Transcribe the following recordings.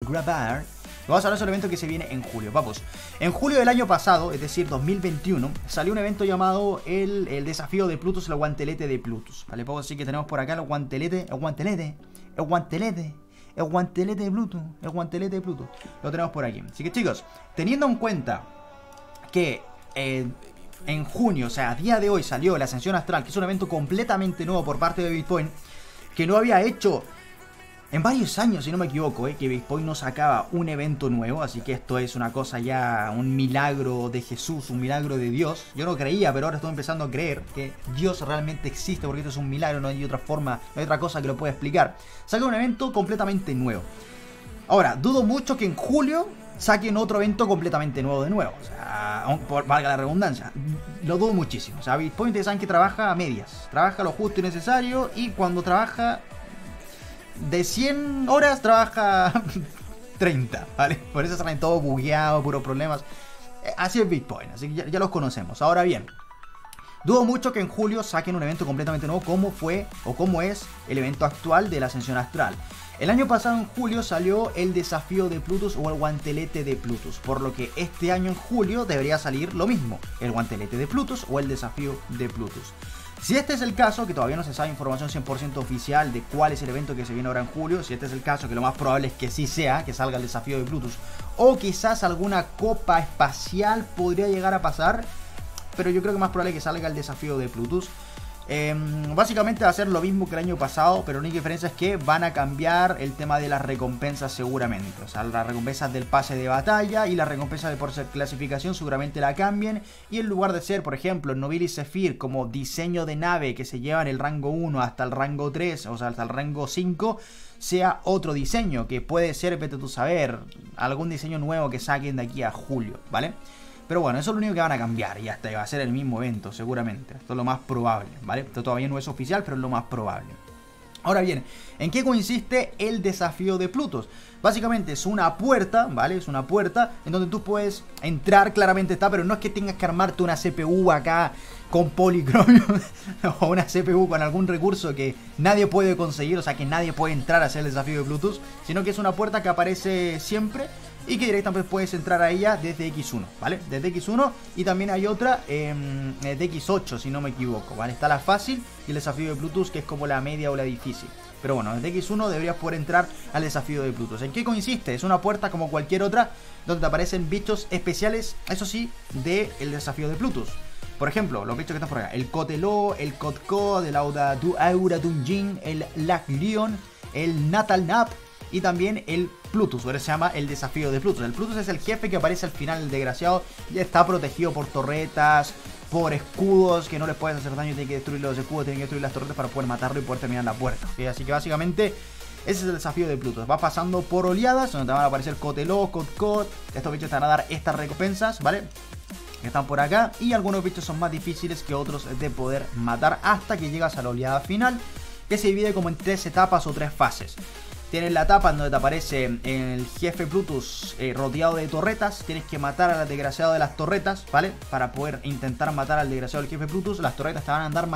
grabar. Vamos a hablar sobre el evento que se viene en julio. Vamos, en julio del año pasado, es decir, 2021, salió un evento llamado el desafío de Plutus, el guantelete de Plutus. Vale, pues así que tenemos por acá el guantelete de Plutus. Lo tenemos por aquí. Así que chicos, teniendo en cuenta que en junio, o sea, a día de hoy salió la Ascensión Astral, que es un evento completamente nuevo por parte de Bitcoin, que no había hecho en varios años, si no me equivoco, que Bitcoin no sacaba un evento nuevo. Así que esto es una cosa ya, un milagro de Jesús, un milagro de Dios. Yo no creía, pero ahora estoy empezando a creer que Dios realmente existe, porque esto es un milagro, no hay otra forma, no hay otra cosa que lo pueda explicar. Saca un evento completamente nuevo. Ahora, dudo mucho que en julio saquen otro evento completamente nuevo de nuevo. O sea, valga la redundancia, lo dudo muchísimo. O sea, Bitcoin, ustedes saben que trabaja a medias, trabaja lo justo y necesario, y cuando trabaja de 100 horas trabaja 30, ¿vale? Por eso salen todo bugueado, puros problemas. Así es Bitcoin, así que ya los conocemos. Ahora bien, dudo mucho que en julio saquen un evento completamente nuevo como fue o como es el evento actual de la Ascensión Astral. El año pasado en julio salió el desafío de Plutus o el guantelete de Plutus, por lo que este año en julio debería salir lo mismo, el guantelete de Plutus o el desafío de Plutus. Si este es el caso, que todavía no se sabe información 100% oficial de cuál es el evento que se viene ahora en julio, si este es el caso, que lo más probable es que sí sea, que salga el desafío de Plutus, o quizás alguna copa espacial podría llegar a pasar, pero yo creo que más probable es que salga el desafío de Plutus. Básicamente va a ser lo mismo que el año pasado, pero la única diferencia es que van a cambiar el tema de las recompensas seguramente. O sea, las recompensas del pase de batalla y las recompensas de por clasificación seguramente la cambien. Y en lugar de ser, por ejemplo, el Nobilis Zephyr como diseño de nave que se lleva en el rango 1 hasta el rango 3, o sea, hasta el rango 5, sea otro diseño, que puede ser, vete tú saber, algún diseño nuevo que saquen de aquí a julio, ¿vale? Pero bueno, eso es lo único que van a cambiar y hasta va a ser el mismo evento seguramente. Esto es lo más probable, ¿vale? Esto todavía no es oficial, pero es lo más probable. Ahora bien, ¿en qué consiste el desafío de Plutus? Básicamente es una puerta, ¿vale? Es una puerta en donde tú puedes entrar, claramente está, pero no es que tengas que armarte una CPU acá con policromio o una CPU con algún recurso que nadie puede conseguir, o sea que nadie puede entrar a hacer el desafío de Plutus, sino que es una puerta que aparece siempre y que directamente puedes entrar a ella desde X1, ¿vale? Desde X1, y también hay otra de X8, si no me equivoco, ¿vale? Está la fácil y el desafío de Plutus, que es como la media o la difícil. Pero bueno, desde X1 deberías poder entrar al desafío de Plutus. ¿En qué consiste? Es una puerta como cualquier otra, donde te aparecen bichos especiales, eso sí, del desafío de Plutus. Por ejemplo, los bichos que están por acá: el Coteló, el Kotko, el Aura Dunjin, el Laglion, el Natal Nap y también el Plutus. Ahora se llama el desafío de Plutus. El Plutus es el jefe que aparece al final, el desgraciado. Ya está protegido por torretas, por escudos que no les puedes hacer daño. Tienen que destruir los escudos, tienen que destruir las torretas para poder matarlo y poder terminar la puerta, ¿sí? Así que básicamente ese es el desafío de Plutus. Va pasando por oleadas donde te van a aparecer Coteló, Kotkot. Estos bichos te van a dar estas recompensas, ¿vale? Que están por acá, y algunos bichos son más difíciles que otros de poder matar hasta que llegas a la oleada final, que se divide como en 3 etapas o 3 fases. Tienes la etapa en donde te aparece el jefe Plutus rodeado de torretas. Tienes que matar al desgraciado de las torretas, ¿vale? Para poder intentar matar al desgraciado del jefe Plutus. Las torretas te van a andar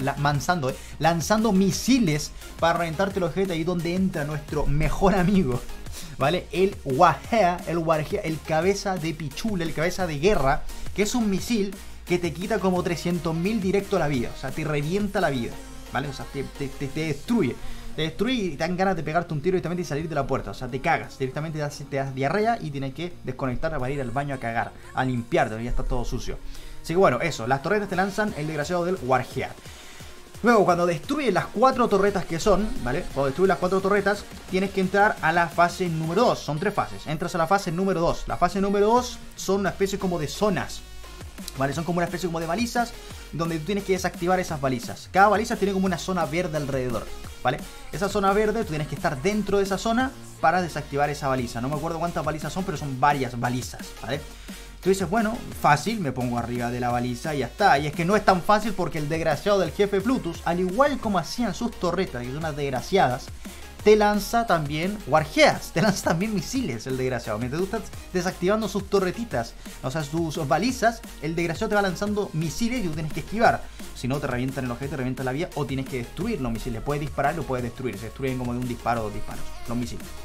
lanzando misiles para reventarte los objetos. Ahí donde entra nuestro mejor amigo, ¿vale? El Warhead, el cabeza de pichula, el cabeza de guerra, que es un misil que te quita como 300.000 directo a la vida. O sea, te revienta la vida, ¿vale? O sea, te destruye. Te destruye y te dan ganas de pegarte un tiro directamente y salir de la puerta. O sea, te cagas. Directamente te das diarrea y tienes que desconectarte para ir al baño a cagar, a limpiarte, ya está todo sucio. Así que bueno, eso. Las torretas te lanzan el desgraciado del Warhead. Luego, cuando destruyes las 4 torretas que son, ¿vale? Cuando destruyes las 4 torretas, tienes que entrar a la fase número 2. Son 3 fases. Entras a la fase número 2. La fase número 2 son una especie como de zonas, ¿vale? Son como una especie como de balizas, donde tú tienes que desactivar esas balizas. Cada baliza tiene como una zona verde alrededor, ¿vale? Esa zona verde, tú tienes que estar dentro de esa zona para desactivar esa baliza. No me acuerdo cuántas balizas son, pero son varias balizas, ¿vale? Tú dices, bueno, fácil, me pongo arriba de la baliza y ya está. Y es que no es tan fácil, porque el desgraciado del jefe Plutus, al igual como hacían sus torretas, que son unas desgraciadas, te lanza también Warheads, te lanza también misiles el desgraciado. Mientras tú estás desactivando sus torretitas, o sea, sus balizas, el desgraciado te va lanzando misiles y tú tienes que esquivar. Si no, te revientan el objeto, te revientan la vía, o tienes que destruir los misiles. Puedes disparar o puedes destruir. Se destruyen como de un disparo o 2 disparos los misiles.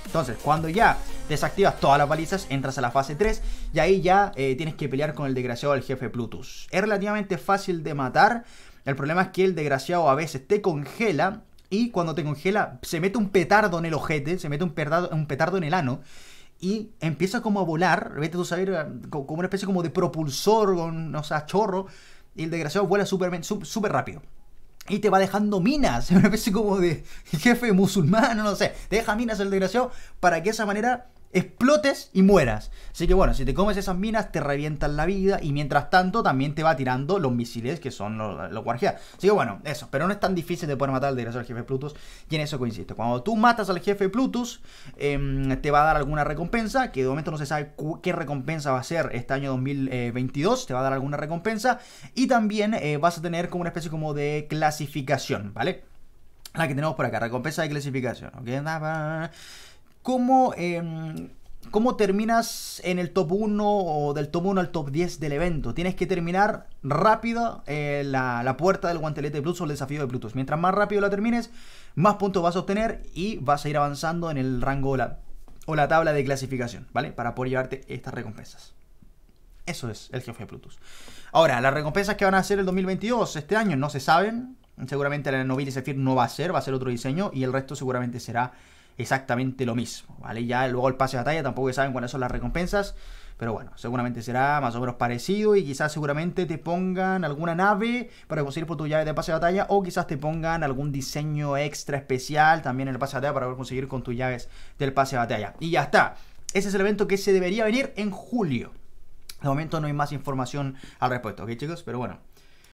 Entonces, cuando ya desactivas todas las balizas, entras a la fase 3 y ahí ya tienes que pelear con el desgraciado del jefe Plutus. Es relativamente fácil de matar. El problema es que el desgraciado a veces te congela y cuando te congela se mete un petardo en el ojete, se mete un petardo en el ano y empieza como a volar, vete tú a saber, como una especie como de propulsor, o sea, chorro, y el desgraciado vuela súper rápido. Y te va dejando minas, una especie como de jefe musulmán, no sé. Te deja minas el desgraciado para que de esa manera explotes y mueras. Así que bueno, si te comes esas minas te revientan la vida y mientras tanto también te va tirando los misiles que son los Warhead. Así que bueno, eso. Pero no es tan difícil de poder matar al desgraciado del jefe Plutus y en eso coincido. Cuando tú matas al jefe Plutus te va a dar alguna recompensa, que de momento no se sabe qué recompensa va a ser este año 2022. Te va a dar alguna recompensa y también vas a tener como una especie como de clasificación, ¿vale? La que tenemos por acá, recompensa de clasificación, ¿ok? ¿Cómo terminas en el top 1 o del top 1 al top 10 del evento? Tienes que terminar rápido la puerta del guantelete de Plutus o el desafío de Plutus. Mientras más rápido la termines, más puntos vas a obtener y vas a ir avanzando en el rango o la tabla de clasificación, ¿vale? Para poder llevarte estas recompensas. Eso es el jefe de Plutus. Ahora, las recompensas que van a ser el 2022, este año, no se saben. Seguramente la Nobilis Zephyr no va a ser otro diseño y el resto seguramente será exactamente lo mismo, ¿vale? Ya luego el pase de batalla tampoco saben cuáles son las recompensas, pero bueno, seguramente será más o menos parecido y quizás seguramente te pongan alguna nave para conseguir por tu llave de pase de batalla o quizás te pongan algún diseño extra especial también en el pase de batalla para poder conseguir con tus llaves del pase de batalla. Y ya está. Ese es el evento que se debería venir en julio. De momento no hay más información al respecto, ¿ok, chicos? Pero bueno,